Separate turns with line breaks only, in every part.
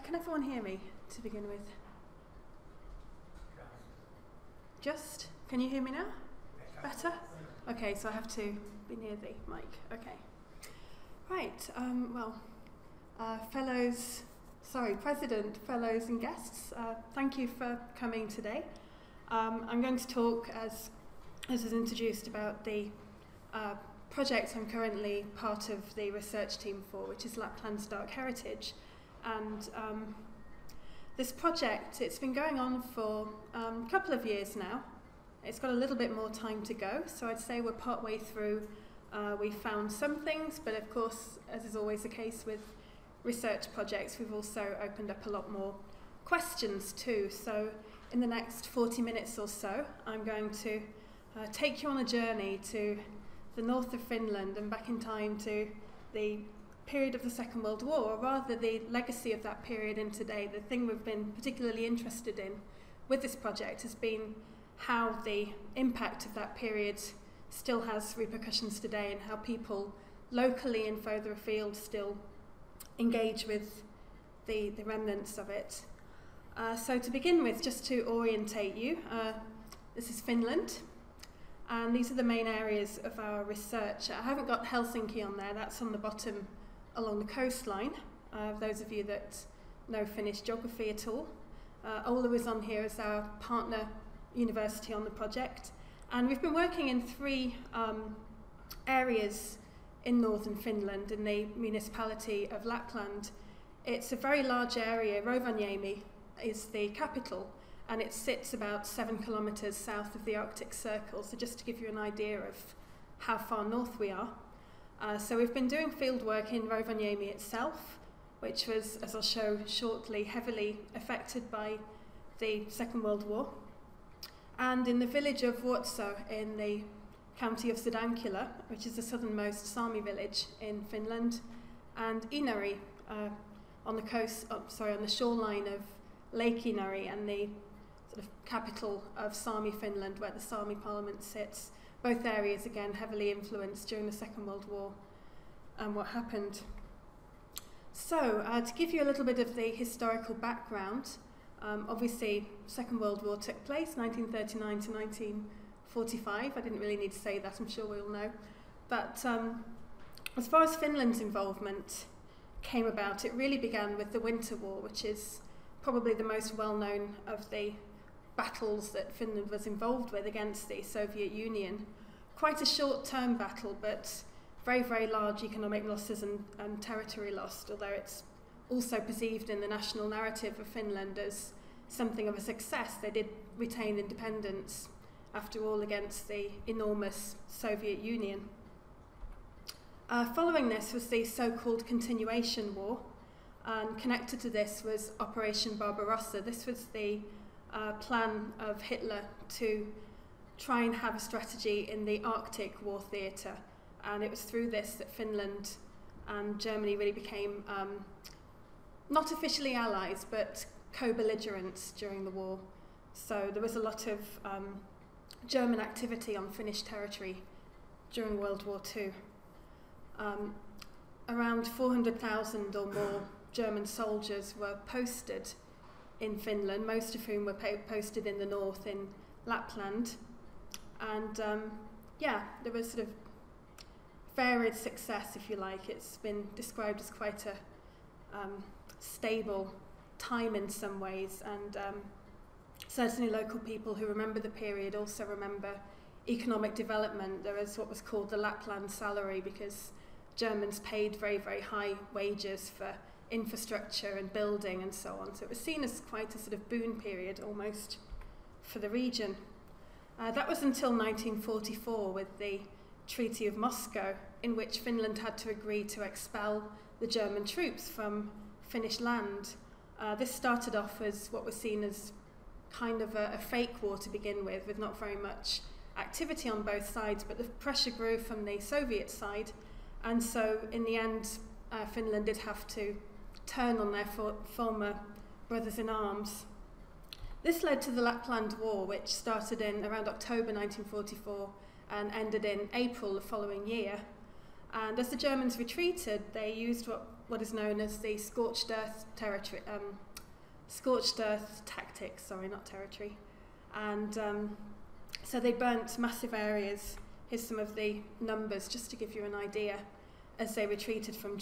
Can everyone hear me to begin with? Just? Can you hear me now? Better? Okay, so I have to be near the mic. Okay. Right, President, fellows and guests, thank you for coming today. I'm going to talk, as is introduced, about the project I'm currently part of the research team for, which is Lapland's Dark Heritage. And this project, it's been going on for a couple of years now. It's got a little bit more time to go, so I'd say we're partway through. We found some things, but of course, as is always the case with research projects, we've also opened up a lot more questions too. So in the next 40 minutes or so, I'm going to take you on a journey to the north of Finland and back in time to the period of the Second World War, or rather the legacy of that period in today. The thing we've been particularly interested in with this project has been how the impact of that period still has repercussions today and how people locally and further afield still engage with the remnants of it. So to begin with, just to orientate you, this is Finland, and these are the main areas of our research. I haven't got Helsinki on there, that's on the bottom along the coastline, those of you that know Finnish geography at all. Oulu is on here as our partner university on the project, and we've been working in three areas in northern Finland, in the municipality of Lapland. It's a very large area. Rovaniemi is the capital, and it sits about 7 kilometres south of the Arctic Circle, so just to give you an idea of how far north we are. So we've been doing field work in Rovaniemi itself, which was, as I'll show shortly, heavily affected by the Second World War. And in the village of Vuotso in the county of Sodankylä, which is the southernmost Sami village in Finland, and Inari on the shoreline of Lake Inari and the sort of capital of Sami Finland, where the Sami parliament sits. Both areas, again, heavily influenced during the Second World War and what happened. So, to give you a little bit of the historical background, obviously, Second World War took place, 1939 to 1945. I didn't really need to say that, I'm sure we all know. But as far as Finland's involvement came about, it really began with the Winter War, which is probably the most well-known of the battles that Finland was involved with against the Soviet Union. Quite a short-term battle, but very, very large economic losses and territory lost, although it's also perceived in the national narrative of Finland as something of a success. They did retain independence, after all, against the enormous Soviet Union. Following this was the so-called Continuation War, and connected to this was Operation Barbarossa. This was the plan of Hitler to try and have a strategy in the Arctic war theatre, and it was through this that Finland and Germany really became not officially allies, but co-belligerents during the war. So there was a lot of German activity on Finnish territory during World War II. Around 400,000 or more German soldiers were posted in Finland, most of whom were posted in the north in Lapland. And there was sort of varied success, if you like. It's been described as quite a stable time in some ways, and certainly local people who remember the period also remember economic development. There was what was called the Lapland salary, because Germans paid very, very high wages for infrastructure and building and so on. So it was seen as quite a sort of boom period almost for the region. That was until 1944 with the Treaty of Moscow, in which Finland had to agree to expel the German troops from Finnish land. This started off as what was seen as kind of a fake war to begin with not very much activity on both sides, but the pressure grew from the Soviet side, and so in the end Finland did have to turn on their former brothers-in-arms. This led to the Lapland War, which started in around October 1944 and ended in April the following year. And as the Germans retreated, they used what what is known as the scorched earth territory, scorched earth tactics, sorry, not territory. And so they burnt massive areas. Here's some of the numbers, just to give you an idea, as they retreated from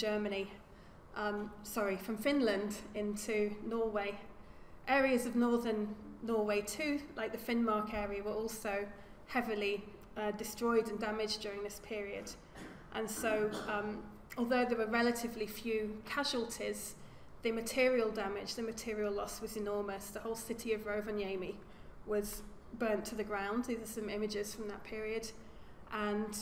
from Finland into Norway. Areas of northern Norway too, like the Finnmark area, were also heavily destroyed and damaged during this period. And so, although there were relatively few casualties, the material damage, the material loss was enormous. The whole city of Rovaniemi was burnt to the ground. These are some images from that period. And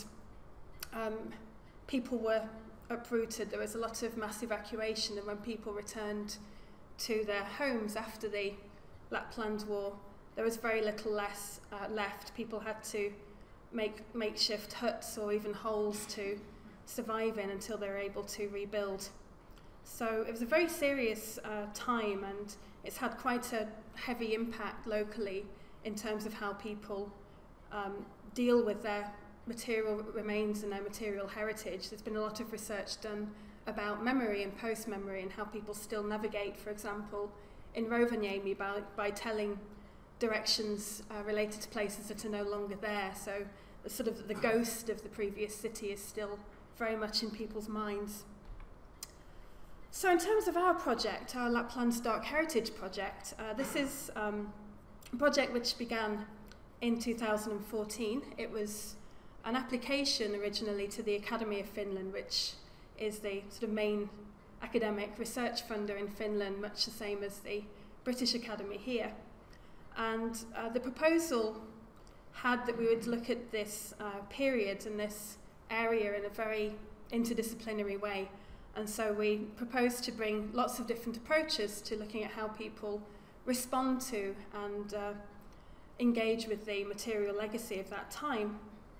people were uprooted. There was a lot of mass evacuation, and when people returned to their homes after the Lapland War, there was very little less left. People had to make makeshift huts or even holes to survive in until they were able to rebuild. So it was a very serious time, and it's had quite a heavy impact locally in terms of how people deal with their material remains and their material heritage. There's been a lot of research done about memory and post-memory and how people still navigate, for example, in Rovaniemi by telling directions related to places that are no longer there. So the sort of the ghost of the previous city is still very much in people's minds. So in terms of our project, our Lapland's Dark Heritage project, this is a project which began in 2014. It was an application originally to the Academy of Finland, which is the sort of main academic research funder in Finland, much the same as the British Academy here. And the proposal had that we would look at this period and this area in a very interdisciplinary way. And so we proposed to bring lots of different approaches to looking at how people respond to and engage with the material legacy of that time.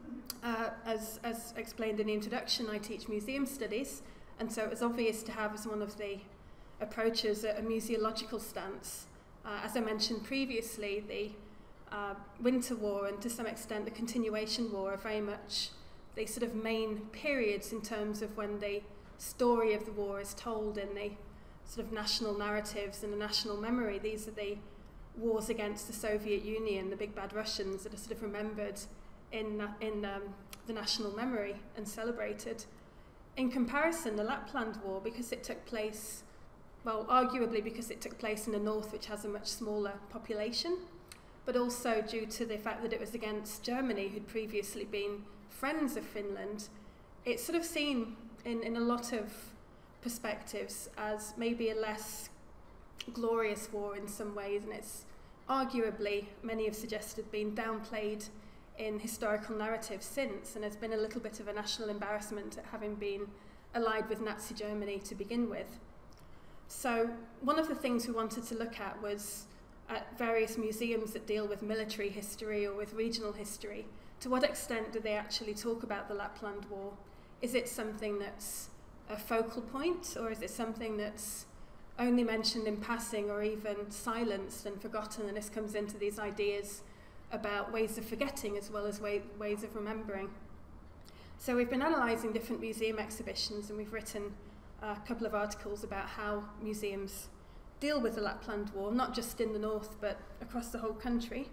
As explained in the introduction, I teach museum studies, and so it was obvious to have as one of the approaches a museological stance. As I mentioned previously, the Winter War and to some extent the Continuation War are very much the sort of main periods in terms of when the story of the war is told in the sort of national narratives and the national memory. These are the wars against the Soviet Union, the big bad Russians, that are sort of remembered in the national memory and celebrated. In comparison, the Lapland War, because it took place, well, arguably because it took place in the north, which has a much smaller population, but also due to the fact that it was against Germany, who'd previously been friends of Finland, it's sort of seen in a lot of perspectives as maybe a less glorious war in some ways, and it's arguably, many have suggested, been downplayed in historical narratives since, and has been a little bit of a national embarrassment at having been allied with Nazi Germany to begin with. So one of the things we wanted to look at was at various museums that deal with military history or with regional history. To what extent do they actually talk about the Lapland War? Is it something that's a focal point, or is it something that's only mentioned in passing or even silenced and forgotten? And this comes into these ideas about ways of forgetting as well as ways of remembering. So we've been analysing different museum exhibitions, and we've written a couple of articles about how museums deal with the Lapland War, not just in the north but across the whole country.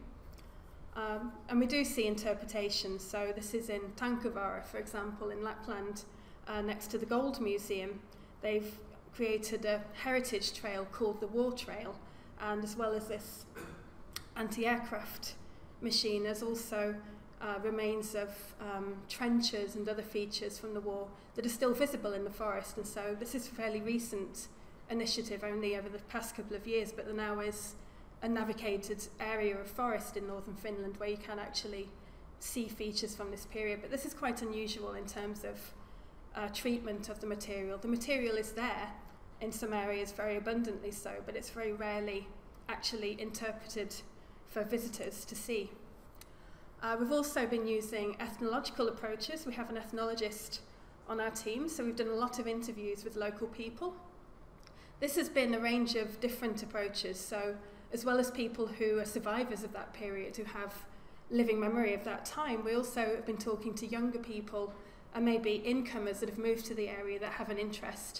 And we do see interpretations. So this is in Tankavaara, for example, in Lapland, next to the Gold Museum. They've created a heritage trail called the War Trail, and as well as this anti-aircraft machine, there's also remains of trenches and other features from the war that are still visible in the forest. And so this is a fairly recent initiative, only over the past couple of years, but there now is a navigated area of forest in northern Finland where you can actually see features from this period. But this is quite unusual in terms of treatment of the material. The material is there in some areas, very abundantly so, but it's very rarely actually interpreted for visitors to see. We've also been using ethnological approaches. We have an ethnologist on our team, so we've done a lot of interviews with local people. This has been a range of different approaches, so as well as people who are survivors of that period, who have living memory of that time, we also have been talking to younger people and maybe incomers that have moved to the area that have an interest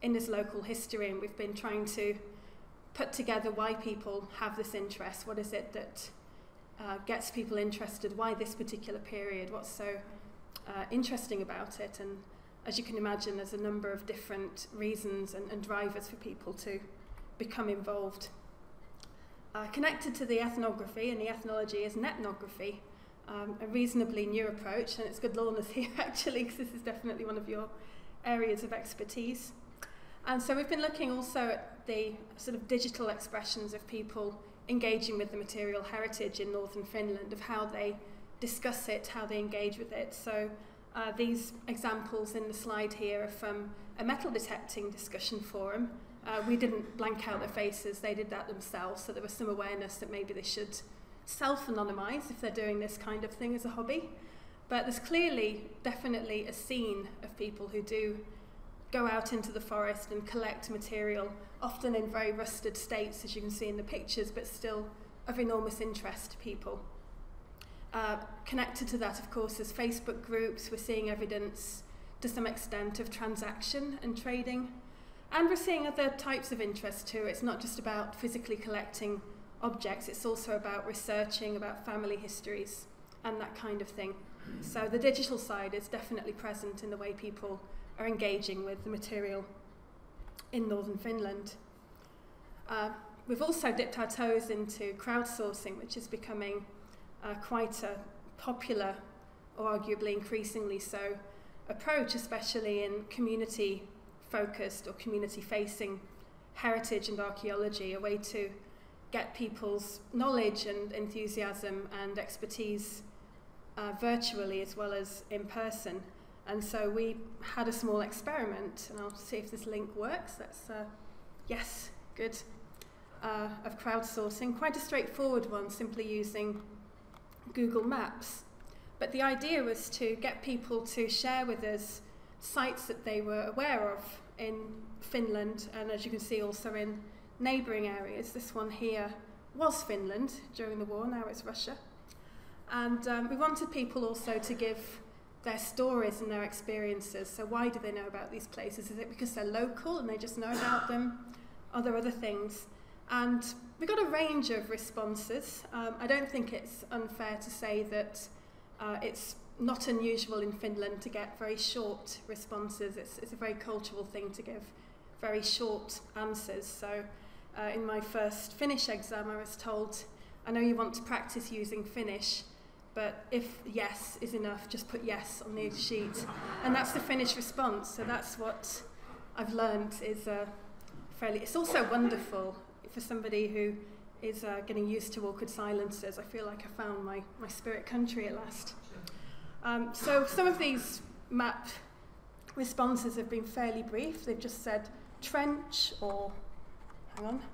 in his local history, and we've been trying to put together why people have this interest. What is it that gets people interested? Why this particular period? What's so interesting about it? And as you can imagine, there's a number of different reasons and drivers for people to become involved. Connected to the ethnography and the ethnology is ethnography, a reasonably new approach, and it's good Lorna's here actually, because this is definitely one of your areas of expertise. And so we've been looking also at the sort of digital expressions of people engaging with the material heritage in northern Finland, of how they discuss it, how they engage with it. So these examples in the slide here are from a metal detecting discussion forum. We didn't blank out their faces, they did that themselves, so there was some awareness that maybe they should self-anonymise if they're doing this kind of thing as a hobby. But there's clearly, definitely a scene of people who do go out into the forest and collect material, often in very rusted states, as you can see in the pictures, but still of enormous interest to people. Connected to that, of course, is Facebook groups. We're seeing evidence, to some extent, of transaction and trading. And we're seeing other types of interest too. It's not just about physically collecting objects, it's also about researching, about family histories, and that kind of thing. So the digital side is definitely present in the way people are engaging with the material in northern Finland. We've also dipped our toes into crowdsourcing, which is becoming quite a popular, or arguably increasingly so, approach, especially in community-focused or community-facing heritage and archaeology, a way to get people's knowledge and enthusiasm and expertise virtually as well as in person. And so we had a small experiment, and I'll see if this link works. That's, yes, good, of crowdsourcing. Quite a straightforward one, simply using Google Maps. But the idea was to get people to share with us sites that they were aware of in Finland, and as you can see also in neighbouring areas. This one here was Finland during the war, now it's Russia. And we wanted people also to give their stories and their experiences. So why do they know about these places? Is it because they're local and they just know about them? Are there other things? And we got a range of responses. I don't think it's unfair to say that it's not unusual in Finland to get very short responses. It's a very cultural thing to give very short answers. So in my first Finnish exam, I was told, I know you want to practice using Finnish, but if yes is enough, just put yes on the sheet. And that's the Finnish response. So that's what I've learned is it's also wonderful for somebody who is getting used to awkward silences. I feel like I found my spirit country at last. So some of these map responses have been fairly brief. They've just said trench or, hang on,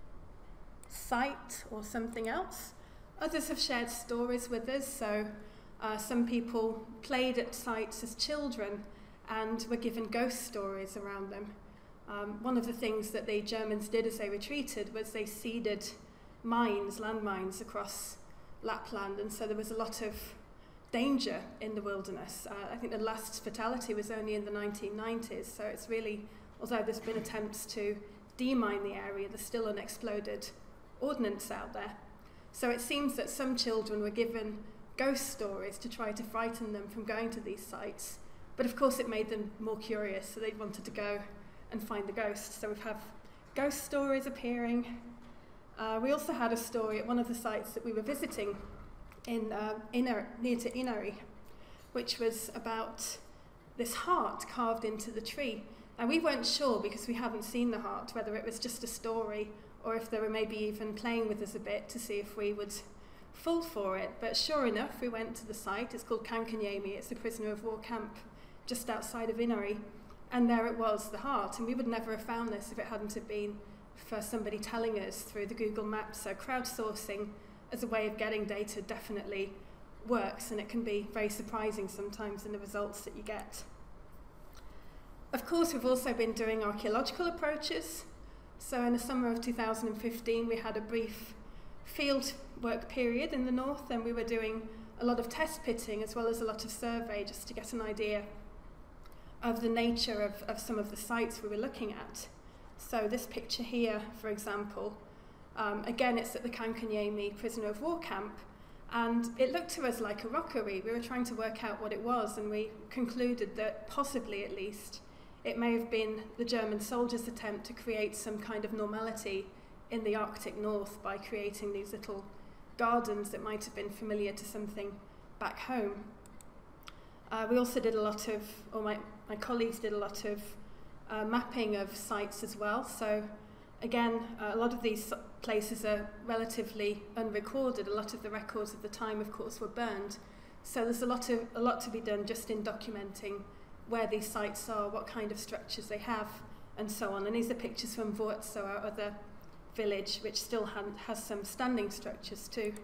site or something else. Others have shared stories with us. So some people played at sites as children and were given ghost stories around them. One of the things that the Germans did as they retreated was they seeded mines, landmines across Lapland, and so there was a lot of danger in the wilderness. I think the last fatality was only in the 1990s, so it's really, although there's been attempts to demine the area, there's still unexploded ordnance out there. So it seems that some children were given ghost stories to try to frighten them from going to these sites, but of course it made them more curious, so they wanted to go and find the ghosts. So we have ghost stories appearing. We also had a story at one of the sites that we were visiting in near to Inari, which was about this heart carved into the tree. And we weren't sure, because we hadn't seen the heart, whether it was just a story or if they were maybe even playing with us a bit to see if we would fall for it. But sure enough, we went to the site. It's called Kankaniemi. It's a prisoner of war camp just outside of Inari. And there it was, the heart. And we would never have found this if it hadn't have been for somebody telling us through the Google Maps. So crowdsourcing as a way of getting data definitely works, and it can be very surprising sometimes in the results that you get. Of course, we've also been doing archaeological approaches. So in the summer of 2015, we had a brief field work period in the north, and we were doing a lot of test pitting as well as a lot of survey just to get an idea of the nature of some of the sites we were looking at. So this picture here, for example, again, it's at the Kankanyemi prisoner of war camp, and it looked to us like a rockery. We were trying to work out what it was, and we concluded that possibly, at least, it may have been the German soldiers' attempt to create some kind of normality in the Arctic North by creating these little gardens that might have been familiar to something back home. We also did a lot of, or my colleagues did a lot of mapping of sites as well. So again, a lot of these places are relatively unrecorded. A lot of the records of the time, of course, were burned. So there's a lot to be done just in documenting where these sites are, what kind of structures they have, and so on. And these are pictures from Vuotso, our other village, which still has some standing structures too.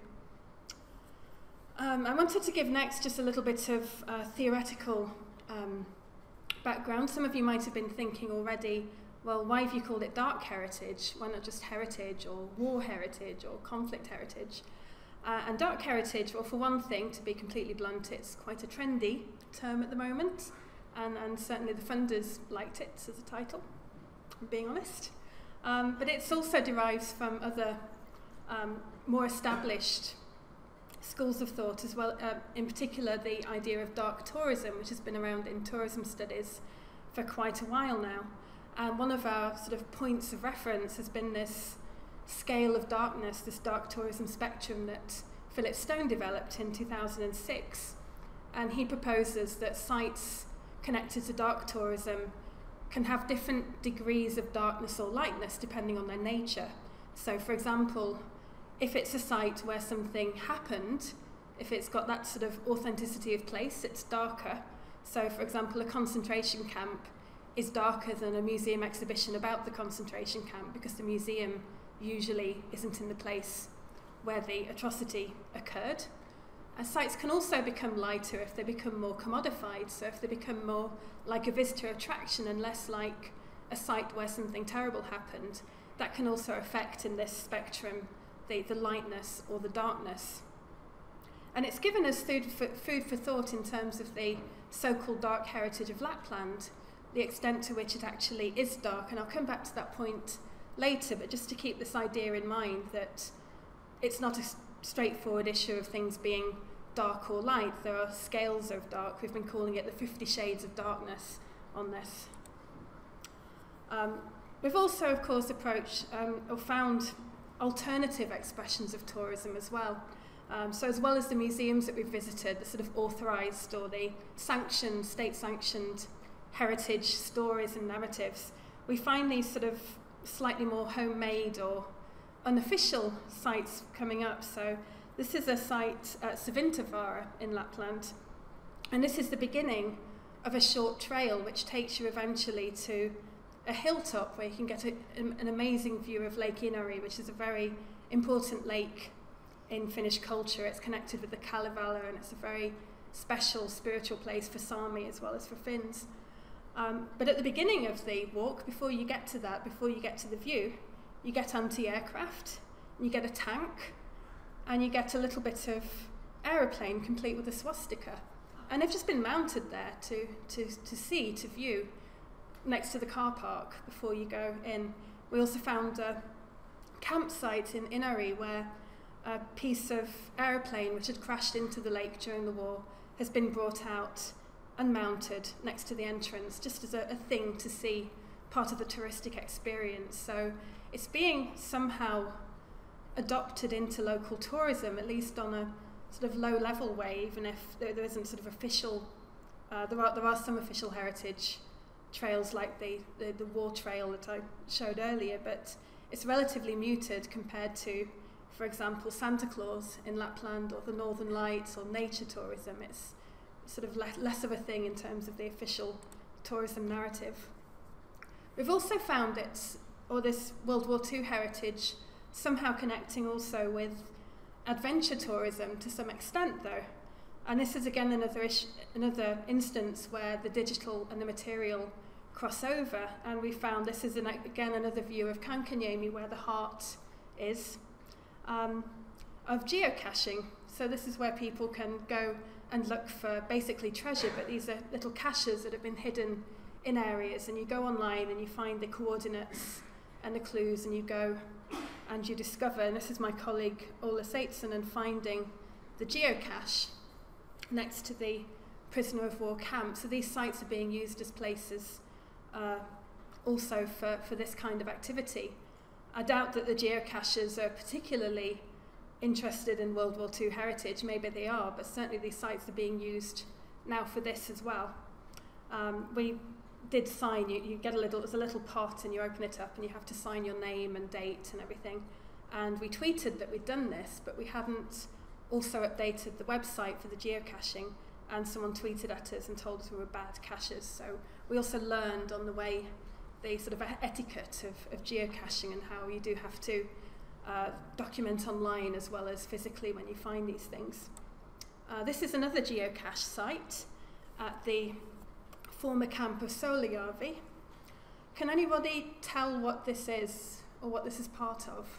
I wanted to give next just a little bit of theoretical background. Some of you might have been thinking already, well, why have you called it dark heritage? Why not just heritage or war heritage or conflict heritage? And dark heritage, well, for one thing, to be completely blunt, it's quite a trendy term at the moment, and certainly the funders liked it as a title, I'm being honest. But it also derives from other more established schools of thought as well, in particular the idea of dark tourism, which has been around in tourism studies for quite a while now. And one of our sort of points of reference has been this scale of darkness, this dark tourism spectrum that Philip Stone developed in 2006. And he proposes that sites connected to dark tourism can have different degrees of darkness or lightness depending on their nature. So for example, if it's a site where something happened, if it's got that sort of authenticity of place, it's darker. So for example, a concentration camp is darker than a museum exhibition about the concentration camp because the museum usually isn't in the place where the atrocity occurred. Sites can also become lighter if they become more commodified, so if they become more like a visitor attraction and less like a site where something terrible happened. That can also affect in this spectrum the lightness or the darkness. And it's given us food for thought in terms of the so-called dark heritage of Lapland, the extent to which it actually is dark, and I'll come back to that point later, but just to keep this idea in mind that it's not a straightforward issue of things being dark or light. There are scales of dark. We've been calling it the 50 shades of darkness on this. We've also, of course, approached or found alternative expressions of tourism as well. So as well as the museums that we've visited, the sort of authorised or the sanctioned, state-sanctioned heritage stories and narratives, we find these sort of slightly more homemade or unofficial sites coming up. So this is a site at Savintavaara in Lapland, and this is the beginning of a short trail which takes you eventually to a hilltop where you can get an amazing view of Lake Inari, which is a very important lake in Finnish culture. It's connected with the Kalevala, and it's a very special spiritual place for Sami as well as for Finns. But at the beginning of the walk, before you get to that, before you get to the view, you get anti-aircraft, you get a tank, and you get a little bit of aeroplane complete with a swastika. And they've just been mounted there to view next to the car park before you go in. We also found a campsite in Inari where a piece of aeroplane which had crashed into the lake during the war has been brought out and mounted next to the entrance, just as a thing to see, part of the touristic experience. So it's being somehow adopted into local tourism, at least on a sort of low-level way, even if there isn't sort of official, there are some official heritage trails like the war trail that I showed earlier, but it's relatively muted compared to, for example, Santa Claus in Lapland or the Northern Lights or nature tourism. It's sort of less of a thing in terms of the official tourism narrative. We've also found this World War II heritage somehow connecting also with adventure tourism to some extent though. And this is again another instance where the digital and the material cross over, and we found this is again another view of Kankanyemi where the heart is, of geocaching. So this is where people can go and look for basically treasure, but these are little caches that have been hidden in areas, and you go online and you find the coordinates and the clues, and you go and you discover, and this is my colleague Ola Saitson, and finding the geocache next to the prisoner of war camp. So these sites are being used as places also for this kind of activity. I doubt that the geocachers are particularly interested in World War II heritage. Maybe they are, but certainly these sites are being used now for this as well. We did sign, you get there's a little pot and you open it up and you have to sign your name and date and everything. And we tweeted that we'd done this, but we hadn't also updated the website for the geocaching, and someone tweeted at us and told us we were bad caches. So we also learned on the way the sort of etiquette of geocaching and how you do have to document online as well as physically when you find these things. This is another geocache site at the former camp of Solijärvi. Can anybody tell what this is or what this is part of?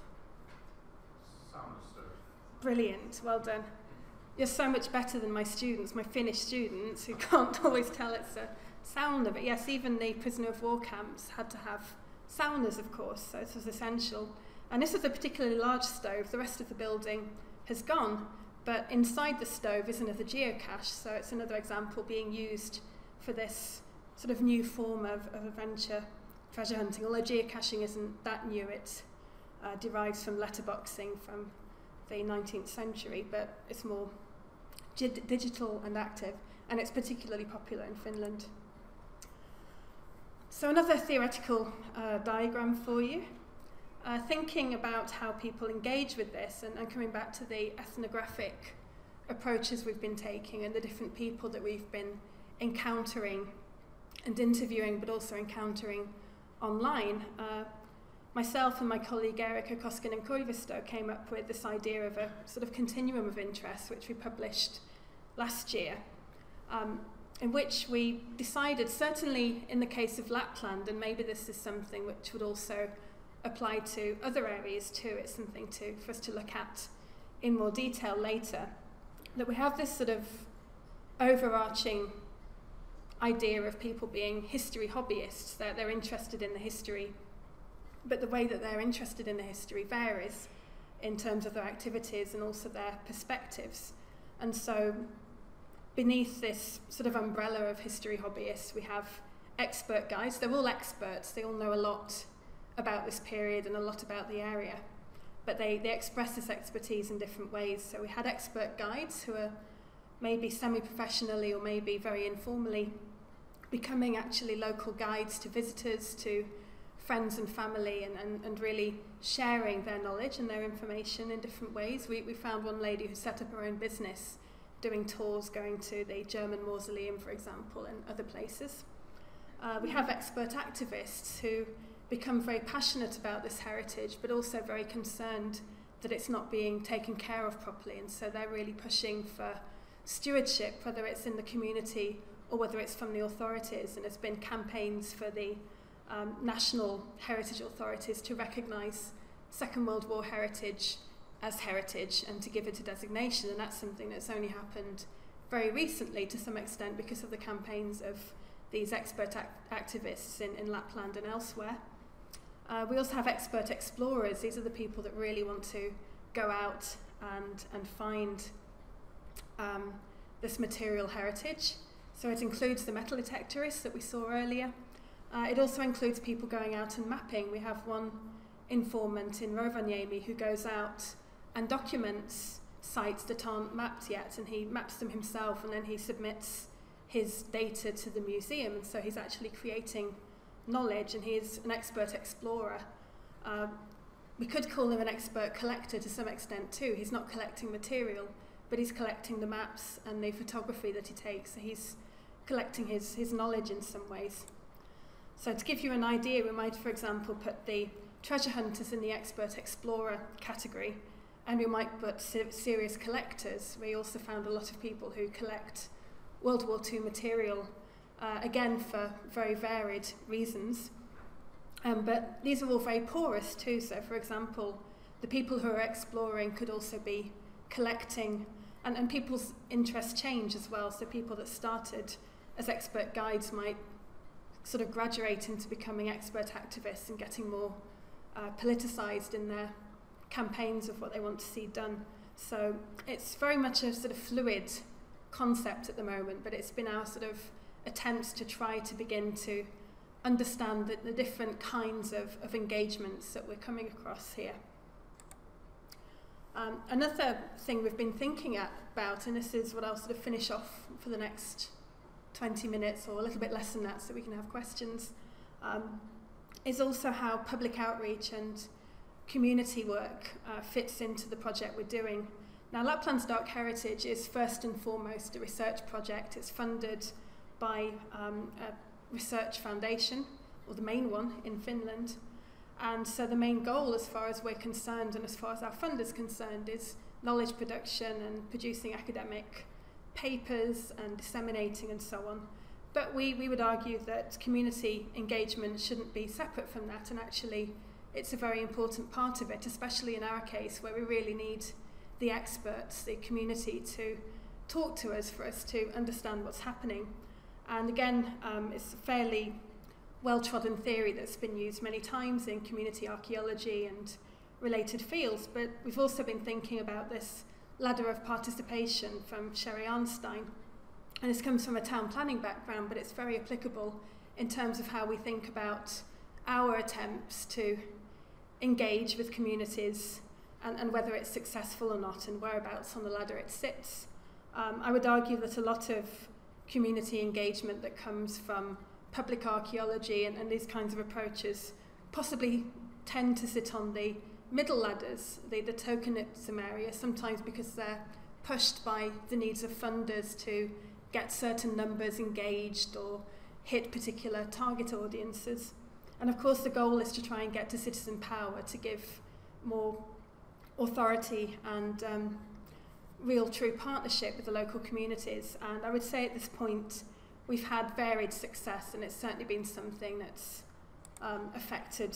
Brilliant, well done. You're so much better than my students, my Finnish students, who can't always tell it's a sauna. But yes, even the prisoner of war camps had to have saunas, of course, so this was essential. And this is a particularly large stove. The rest of the building has gone, but inside the stove is another geocache, so it's another example being used for this sort of new form of adventure treasure hunting. Although geocaching isn't that new, it derives from letterboxing from the 19th century, but it's more digital and active, and it's particularly popular in Finland. So another theoretical diagram for you. Thinking about how people engage with this, and coming back to the ethnographic approaches we've been taking and the different people that we've been encountering and interviewing, but also encountering online. Myself and my colleague Erika Koskinen-Koivisto came up with this idea of a sort of continuum of interest, which we published last year, in which we decided, certainly in the case of Lapland, and maybe this is something which would also apply to other areas too, it's something for us to look at in more detail later, that we have this sort of overarching idea of people being history hobbyists, that they're interested in the history, but the way that they're interested in the history varies in terms of their activities and also their perspectives. And so beneath this sort of umbrella of history hobbyists, we have expert guides. They're all experts, they all know a lot about this period and a lot about the area, but they express this expertise in different ways. So we had expert guides who are maybe semi-professionally or maybe very informally becoming actually local guides to visitors, to friends and family, and really sharing their knowledge and their information in different ways. We found one lady who set up her own business doing tours, going to the German Mausoleum, for example, and other places. We have expert activists who become very passionate about this heritage, but also very concerned that it's not being taken care of properly, and so they're really pushing for stewardship, whether it's in the community or whether it's from the authorities, and there's been campaigns for the national heritage authorities to recognise Second World War heritage as heritage and to give it a designation, and that's something that's only happened very recently to some extent because of the campaigns of these expert activists in Lapland and elsewhere. We also have expert explorers. These are the people that really want to go out and find this material heritage. So it includes the metal detectorists that we saw earlier. It also includes people going out and mapping. We have one informant in Rovaniemi who goes out and documents sites that aren't mapped yet, and he maps them himself, and then he submits his data to the museum, and so he's actually creating knowledge, and he is an expert explorer. We could call him an expert collector to some extent too. He's not collecting material, but he's collecting the maps and the photography that he takes, so he's collecting his knowledge in some ways. So to give you an idea, we might, for example, put the treasure hunters in the expert explorer category, and we might put serious collectors. We also found a lot of people who collect World War II material, again for very varied reasons. But these are all very porous too, so for example, the people who are exploring could also be collecting And people's interests change as well. So people that started as expert guides might sort of graduate into becoming expert activists and getting more politicised in their campaigns of what they want to see done. So it's very much a sort of fluid concept at the moment, but it's been our sort of attempts to try to begin to understand the different kinds of engagements that we're coming across here. Another thing we've been thinking about, and this is what I'll sort of finish off for the next 20 minutes or a little bit less than that so we can have questions, is also how public outreach and community work fits into the project we're doing. Now, Lapland's Dark Heritage is first and foremost a research project. It's funded by a research foundation, or the main one in Finland. And so the main goal, as far as we're concerned and as far as our fund is concerned, is knowledge production and producing academic papers and disseminating and so on. But we would argue that community engagement shouldn't be separate from that, and actually it's a very important part of it, especially in our case where we really need the experts, the community, to talk to us for us to understand what's happening. And again, it's a fairly well-trodden theory that's been used many times in community archaeology and related fields, but we've also been thinking about this ladder of participation from Sherry Arnstein. And this comes from a town planning background, but it's very applicable in terms of how we think about our attempts to engage with communities and whether it's successful or not and whereabouts on the ladder it sits. I would argue that a lot of community engagement that comes from public archaeology and these kinds of approaches possibly tend to sit on the middle ladders, the tokenism area, sometimes because they're pushed by the needs of funders to get certain numbers engaged or hit particular target audiences. And of course the goal is to try and get to citizen power, to give more authority and real true partnership with the local communities. And I would say at this point we've had varied success, and it's certainly been something that's affected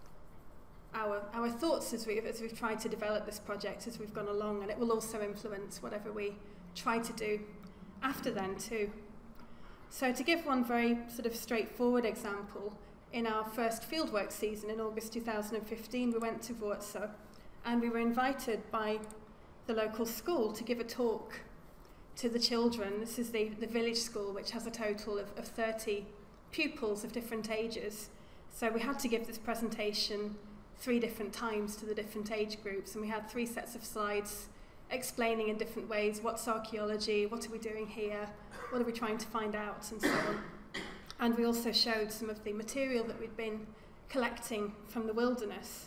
our thoughts as we've tried to develop this project as we've gone along, and it will also influence whatever we try to do after then too. So to give one very sort of straightforward example, in our first fieldwork season in August 2015, we went to Vuotsa, and we were invited by the local school to give a talk to the children. This is the village school, which has a total of 30 pupils of different ages. So we had to give this presentation 3 different times to the different age groups, and we had 3 sets of slides explaining in different ways what's archaeology, what are we doing here, what are we trying to find out, and so on. And we also showed some of the material that we'd been collecting from the wilderness.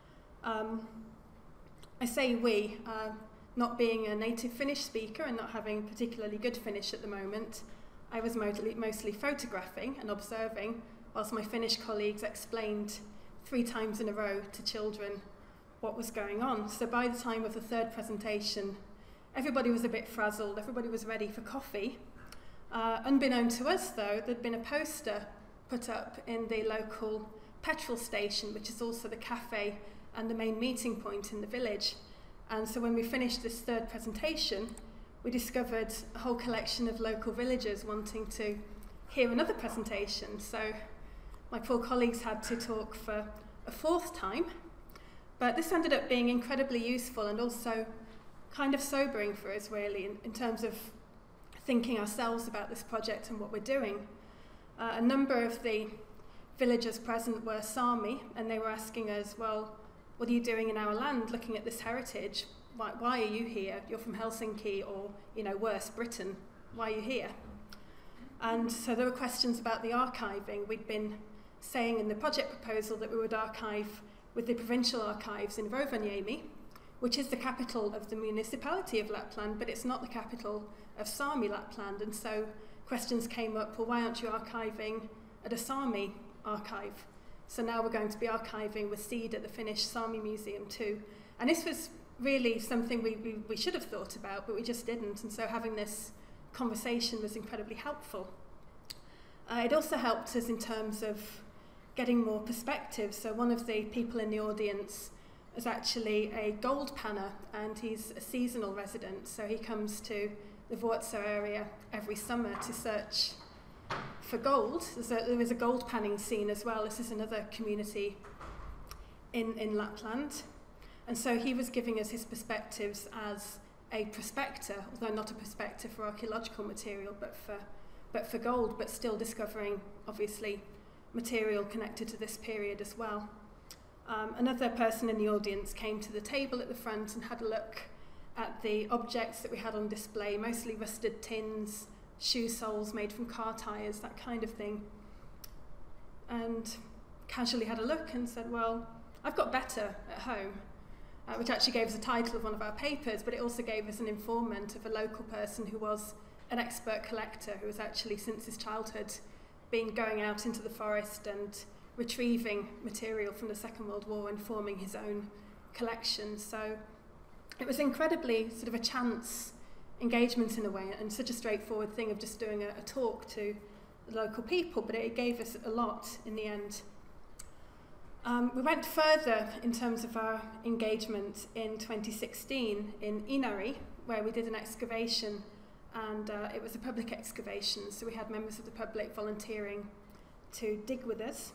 I say we, not being a native Finnish speaker and not having particularly good Finnish at the moment, I was mostly photographing and observing, whilst my Finnish colleagues explained 3 times in a row to children what was going on. So by the time of the 3rd presentation, everybody was a bit frazzled, everybody was ready for coffee. Unbeknown to us though, there'd been a poster put up in the local petrol station, which is also the cafe and the main meeting point in the village. And so when we finished this 3rd presentation, we discovered a whole collection of local villagers wanting to hear another presentation. So my poor colleagues had to talk for a 4th time, but this ended up being incredibly useful and also kind of sobering for us really in terms of thinking ourselves about this project and what we're doing. A number of the villagers present were Sami, and they were asking us, well, what are you doing in our land looking at this heritage? Why are you here? You're from Helsinki or, you know, worse, Britain. Why are you here? And so there were questions about the archiving. We'd been saying in the project proposal that we would archive with the provincial archives in Rovaniemi, which is the capital of the municipality of Lapland, but it's not the capital of Sami Lapland. And so questions came up, well, why aren't you archiving at a Sami archive? So now we're going to be archiving with seed at the Finnish Sami Museum too. And this was really something we should have thought about, but we just didn't. And so having this conversation was incredibly helpful. It also helped us in terms of getting more perspective. So one of the people in the audience is actually a gold panner, and he's a seasonal resident, so he comes to the Vuotsa area every summer to search for gold. There is a gold panning scene as well. This is another community in Lapland. And so he was giving us his perspectives as a prospector, although not a prospector for archaeological material, but for gold, but still discovering, obviously, material connected to this period as well. Another person in the audience came to the table at the front and had a look at the objects that we had on display, mostly rusted tins, shoe soles made from car tyres, that kind of thing. And casually had a look and said, well, I've got better at home, which actually gave us a title of one of our papers, but it also gave us an informant of a local person who was an expert collector, who was actually, since his childhood, been going out into the forest and retrieving material from the Second World War and forming his own collection. So it was incredibly sort of a chance engagement in a way, and such a straightforward thing of just doing a talk to the local people, but it gave us a lot in the end. We went further in terms of our engagement in 2016 in Inari, where we did an excavation, and it was a public excavation, so we had members of the public volunteering to dig with us.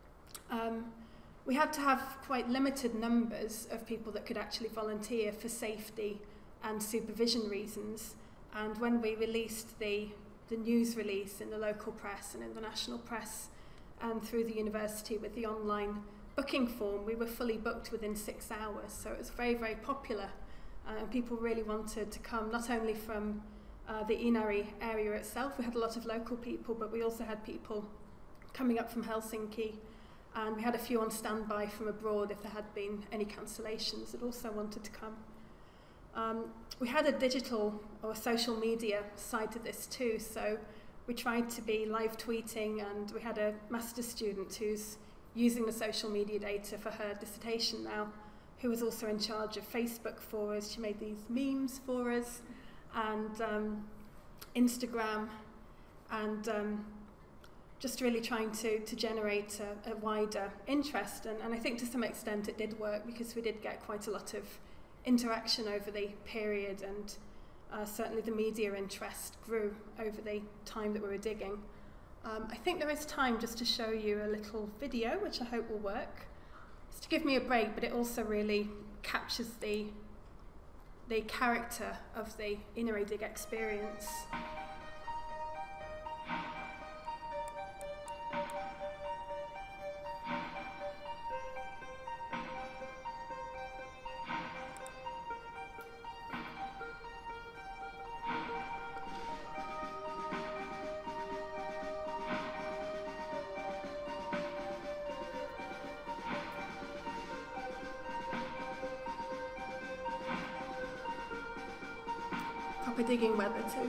We had to have quite limited numbers of people that could actually volunteer for safety and supervision reasons, and when we released the news release in the local press and in the national press and through the university with the online booking form, we were fully booked within 6 hours, so it was very, very popular, and people really wanted to come, not only from the Inari area itself. We had a lot of local people, but we also had people coming up from Helsinki, and we had a few on standby from abroad if there had been any cancellations that also wanted to come. We had a digital or social media side to this too, so we tried to be live tweeting, and we had a master's student who's using the social media data for her dissertation now, who was also in charge of Facebook for us. She made these memes for us, and Instagram, and just really trying to generate a wider interest. And I think to some extent it did work, because we did get quite a lot of interaction over the period, and certainly the media interest grew over the time that we were digging. I think there is time just to show you a little video, which I hope will work. It's to give me a break, but it also really captures the character of the Inari dig experience. Proper digging weather too.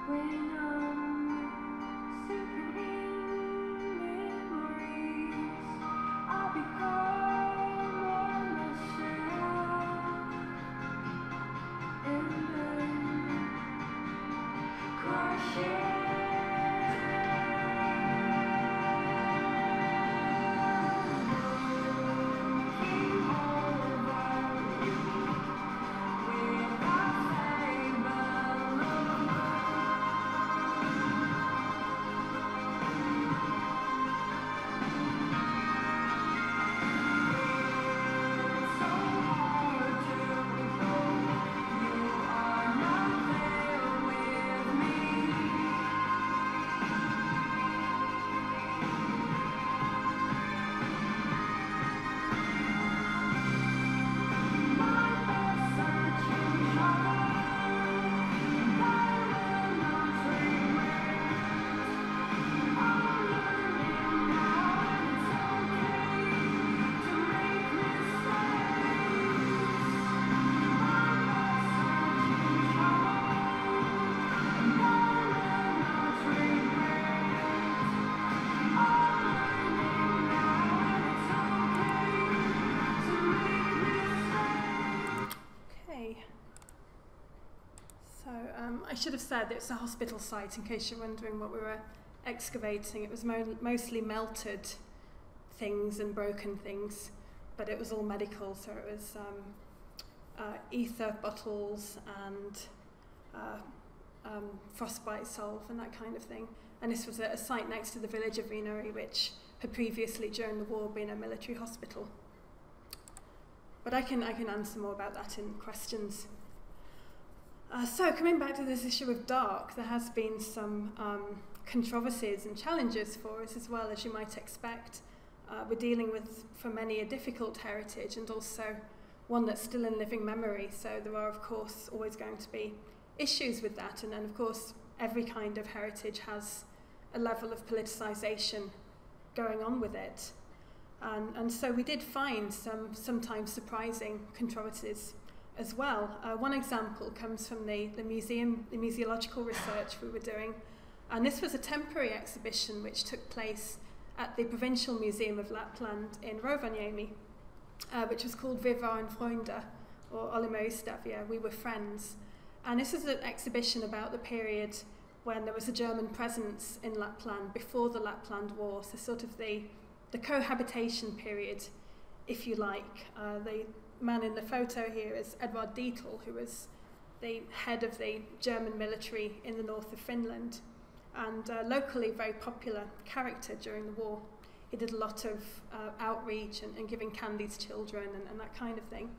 I should have said it's a hospital site in case you're wondering what we were excavating. It was mostly melted things and broken things, but it was all medical, so it was ether bottles and frostbite salve and that kind of thing. And this was a site next to the village of Vinery, which had previously during the war been a military hospital. But I can answer more about that in questions. So coming back to this issue of dark, there has been some controversies and challenges for us as well, as you might expect. We're dealing with, for many, a difficult heritage and also one that's still in living memory. So there are, of course, always going to be issues with that. And then, of course, every kind of heritage has a level of politicisation going on with it. And so we did find some sometimes surprising controversies as well. One example comes from the museological research we were doing, and this was a temporary exhibition which took place at the Provincial Museum of Lapland in Rovaniemi, which was called Vi var en Freunde, or Olimme Ystäviä, We Were Friends. And this is an exhibition about the period when there was a German presence in Lapland before the Lapland War, so sort of the cohabitation period, if you like. The man in the photo here is Edvard Dietl, who was the head of the German military in the north of Finland, and locally very popular character during the war. He did a lot of outreach and giving candy to children and that kind of thing.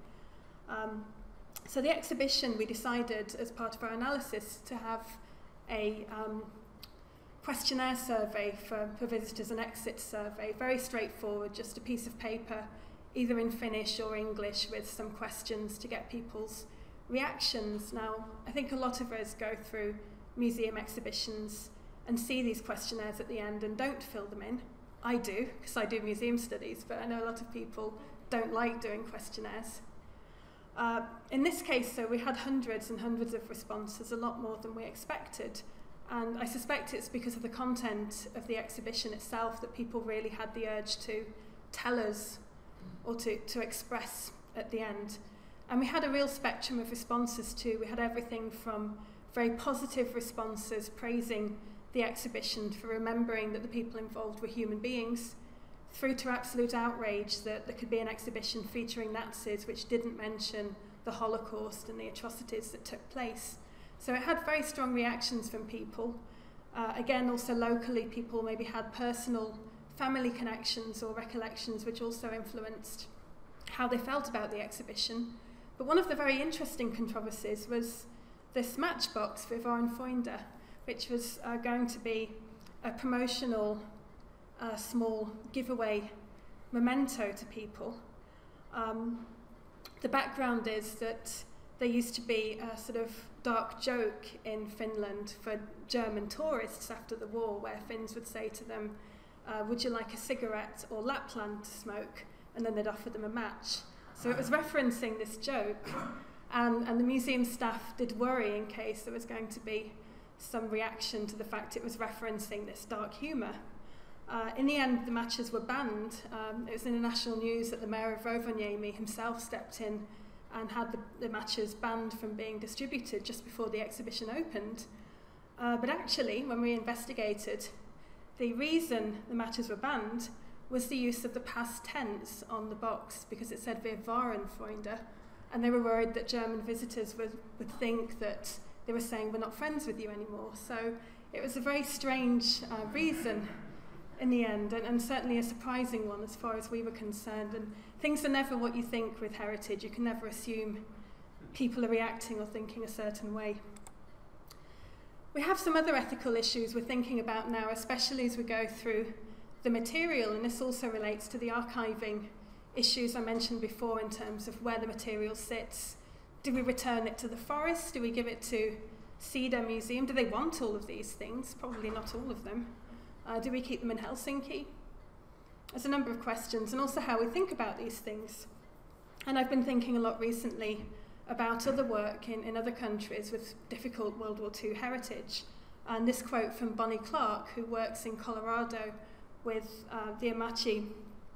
So the exhibition, we decided as part of our analysis to have a questionnaire survey for visitors, an exit survey, very straightforward, just a piece of paper, either in Finnish or English, with some questions to get people's reactions. Now, I think a lot of us go through museum exhibitions and see these questionnaires at the end and don't fill them in. I do, because I do museum studies, but I know a lot of people don't like doing questionnaires. In this case, so we had hundreds and hundreds of responses, a lot more than we expected. And I suspect it's because of the content of the exhibition itself that people really had the urge to tell us or to express at the end. And we had a real spectrum of responses too. We had everything from very positive responses praising the exhibition for remembering that the people involved were human beings, through to absolute outrage that there could be an exhibition featuring Nazis which didn't mention the Holocaust and the atrocities that took place. So it had very strong reactions from people. Again, also locally, people maybe had personal family connections or recollections which also influenced how they felt about the exhibition. But one of the very interesting controversies was this matchbox for Vi var en Freunde, which was going to be a promotional small giveaway memento to people. The background is that there used to be a sort of dark joke in Finland for German tourists after the war, where Finns would say to them, would you like a cigarette or Lapland to smoke? And then they'd offer them a match. So it was referencing this joke, and the museum staff did worry in case there was going to be some reaction to the fact it was referencing this dark humour. In the end, the matches were banned. It was in the national news that the mayor of Rovaniemi himself stepped in and had the matches banned from being distributed just before the exhibition opened. But actually, when we investigated, the reason the matches were banned was the use of the past tense on the box, because it said "Wir waren Freunde," and they were worried that German visitors would think that they were saying "we're not friends with you anymore." So it was a very strange reason in the end, and certainly a surprising one as far as we were concerned. And things are never what you think with heritage. You can never assume people are reacting or thinking a certain way. We have some other ethical issues we're thinking about now, especially as we go through the material, and this also relates to the archiving issues I mentioned before in terms of where the material sits. Do we return it to the forest? Do we give it to Cedar Museum? Do they want all of these things? Probably not all of them. Do we keep them in Helsinki? There's a number of questions, and also how we think about these things. And I've been thinking a lot recently about other work in other countries with difficult World War II heritage. And this quote from Bonnie Clark, who works in Colorado with the Amachi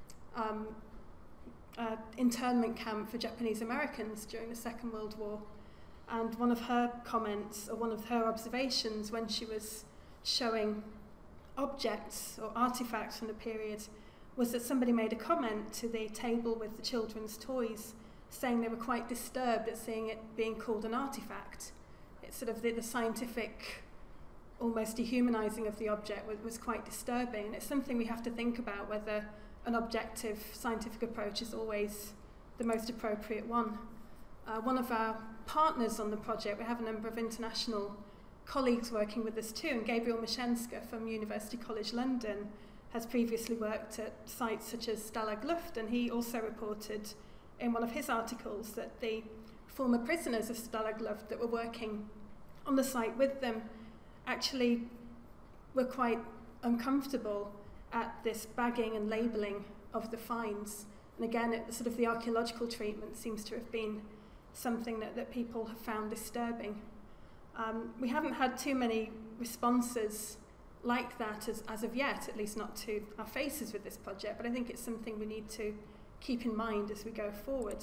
internment camp for Japanese Americans during the Second World War. And one of her comments, or one of her observations when she was showing objects or artifacts from the period, was that somebody made a comment to the table with the children's toys saying they were quite disturbed at seeing it being called an artifact. It's sort of the scientific, almost dehumanizing of the object was quite disturbing, and it's something we have to think about, whether an objective scientific approach is always the most appropriate one. One of our partners on the project, we have a number of international colleagues working with us too, and Gabriel Maszenska from University College London has previously worked at sites such as Stalag Luft, and he also reported in one of his articles that the former prisoners of Stalag Luft that were working on the site with them actually were quite uncomfortable at this bagging and labelling of the finds. And again, the archaeological treatment seems to have been something that people have found disturbing. We haven't had too many responses like that as of yet, at least not to our faces with this project, but I think it's something we need to keep in mind as we go forward.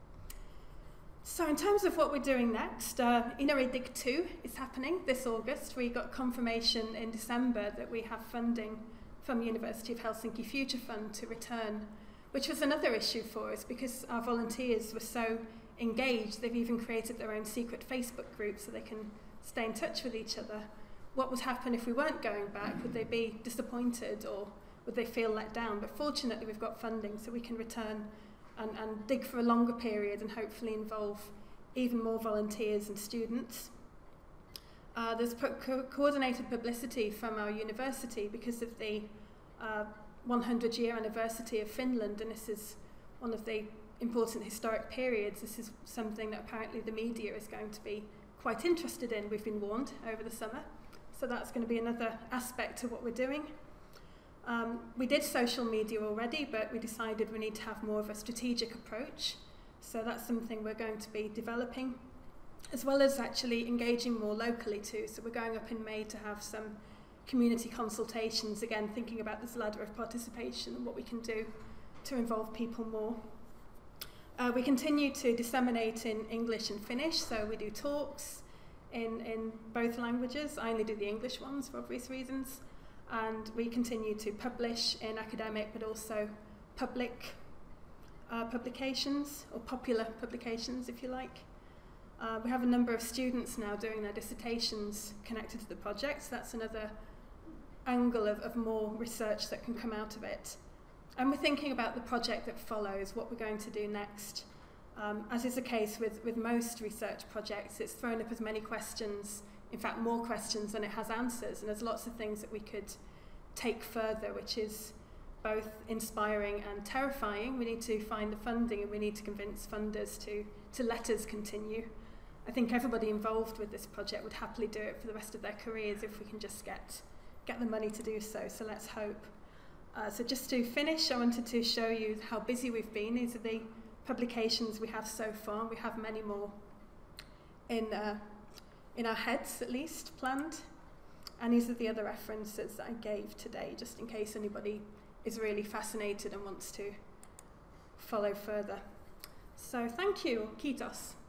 So in terms of what we're doing next, Inari Dig 2 is happening this August. We got confirmation in December that we have funding from University of Helsinki Future Fund to return, which was another issue for us because our volunteers were so engaged. They've even created their own secret Facebook group so they can stay in touch with each other. What would happen if we weren't going back? Would they be disappointed or would they feel let down? But fortunately we've got funding so we can return and dig for a longer period and hopefully involve even more volunteers and students. There's coordinated publicity from our university because of the 100-year anniversary of Finland, and this is one of the important historic periods. This is something that apparently the media is going to be quite interested in, we've been warned, over the summer. So that's going to be another aspect to what we're doing. We did social media already, but we decided we need to have more of a strategic approach. So that's something we're going to be developing, as well as actually engaging more locally too. So we're going up in May to have some community consultations, again thinking about this ladder of participation and what we can do to involve people more. We continue to disseminate in English and Finnish, so we do talks in both languages. I only do the English ones for obvious reasons. And we continue to publish in academic but also public publications, or popular publications if you like. We have a number of students now doing their dissertations connected to the project, so that's another angle of more research that can come out of it. And we're thinking about the project that follows, what we're going to do next. As is the case with most research projects, it's thrown up as many questions, in fact more questions than it has answers, and there's lots of things that we could take further, which is both inspiring and terrifying. We need to find the funding and we need to convince funders to let us continue. I think everybody involved with this project would happily do it for the rest of their careers if we can just get the money to do so, so let's hope. So just to finish, I wanted to show you how busy we've been. These are the publications we have so far. We have many more in in our heads at least, planned. And these are the other references that I gave today, just in case anybody is really fascinated and wants to follow further. So thank you, Kiitos.